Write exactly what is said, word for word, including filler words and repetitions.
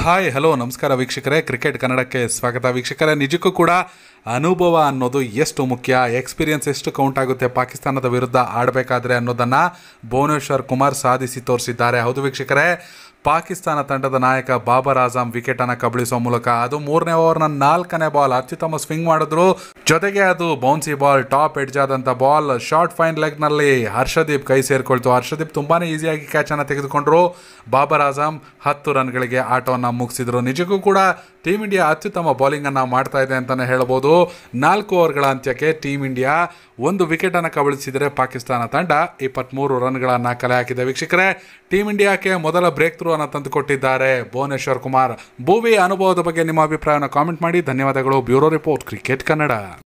Hi hello ನಮಸ್ಕಾರ ವೀಕ್ಷಕರೇ, cricket ಕನ್ನಡಕ್ಕೆ ಸ್ವಾಗತ. ವೀಕ್ಷಕರೇ, ನಿಜಕ್ಕೂ ಕೂಡ ಅನುಭವ ಅನ್ನೋದು ಎಷ್ಟು ಮುಖ್ಯ, ಎಕ್ಸ್ಪೀರಿಯನ್ಸ್ ಎಷ್ಟು ಕೌಂಟ್ ಆಗುತ್ತೆ ಪಾಕಿಸ್ತಾನದ ವಿರುದ್ಧ ಆಡಬೇಕಾದ್ರೆ ಅನ್ನೋದನ್ನು ಭುವನೇಶ್ವರ್ ಕುಮಾರ್ ಸಾಧಿಸಿ ತೋರಿಸಿದ್ದಾರೆ. ಹೌದು ವೀಕ್ಷಕರೇ, ಪಾಕಿಸ್ತಾನ ತಂಡದ ನಾಯಕ ಬಾಬರ್ ಆಜಮ್ ವಿಕೆಟನ್ನು ಕಬಳಿಸುವ ಮೂಲಕ ಅದು ಮೂರನೇ ಓವರ್ನ ನಾಲ್ಕನೇ ಬಾಲ್ ಅತ್ಯುತ್ತಮ ಸ್ವಿಂಗ್ ಮಾಡಿದ್ರು. ಜೊತೆಗೆ ಅದು ಬೌನ್ಸಿ ಬಾಲ್, ಟಾಪ್ ಎಡ್ಜ್ ಆದಂಥ ಬಾಲ್ ಶಾರ್ಟ್ ಫೈನ್ ಲೆಗ್ನಲ್ಲಿ ಹರ್ಷದೀಪ್ ಕೈ ಸೇರಿಕೊಳ್ತು. ಹರ್ಷದೀಪ್ ತುಂಬಾ ಈಸಿಯಾಗಿ ಕ್ಯಾಚನ್ನು ತೆಗೆದುಕೊಂಡ್ರು. ಬಾಬರ್ ಆಜಮ್ ಹತ್ತು ರನ್ಗಳಿಗೆ ಆಟವನ್ನು ಮುಗಿಸಿದ್ರು. ನಿಜಕ್ಕೂ ಕೂಡ ಟೀಮ್ ಇಂಡಿಯಾ ಅತ್ಯುತ್ತಮ ಬೌಲಿಂಗನ್ನು ಮಾಡ್ತಾ ಇದೆ ಅಂತಲೇ ಹೇಳ್ಬೋದು. ನಾಲ್ಕು ಓವರ್ಗಳ ಅಂತ್ಯಕ್ಕೆ ಟೀಮ್ ಇಂಡಿಯಾ ಒಂದು ವಿಕೆಟನ್ನು ಕಬಳಿಸಿದರೆ ಪಾಕಿಸ್ತಾನ ತಂಡ ಇಪ್ಪತ್ತ್ಮೂರು ರನ್ಗಳನ್ನು ಕಲೆ ಹಾಕಿದೆ. ವೀಕ್ಷಕರೇ, ಟೀಮ್ ಇಂಡಿಯಾಕ್ಕೆ ಮೊದಲ ಬ್ರೇಕ್ ಥ್ರೂ ಅನ್ನು ತಂದುಕೊಟ್ಟಿದ್ದಾರೆ ಭುವನೇಶ್ವರ್ ಕುಮಾರ್. ಭುವಿ ಅನುಭವದ ಬಗ್ಗೆ ನಿಮ್ಮ ಅಭಿಪ್ರಾಯವನ್ನು ಕಾಮೆಂಟ್ ಮಾಡಿ. ಧನ್ಯವಾದಗಳು. Bureau report, cricket Kannada.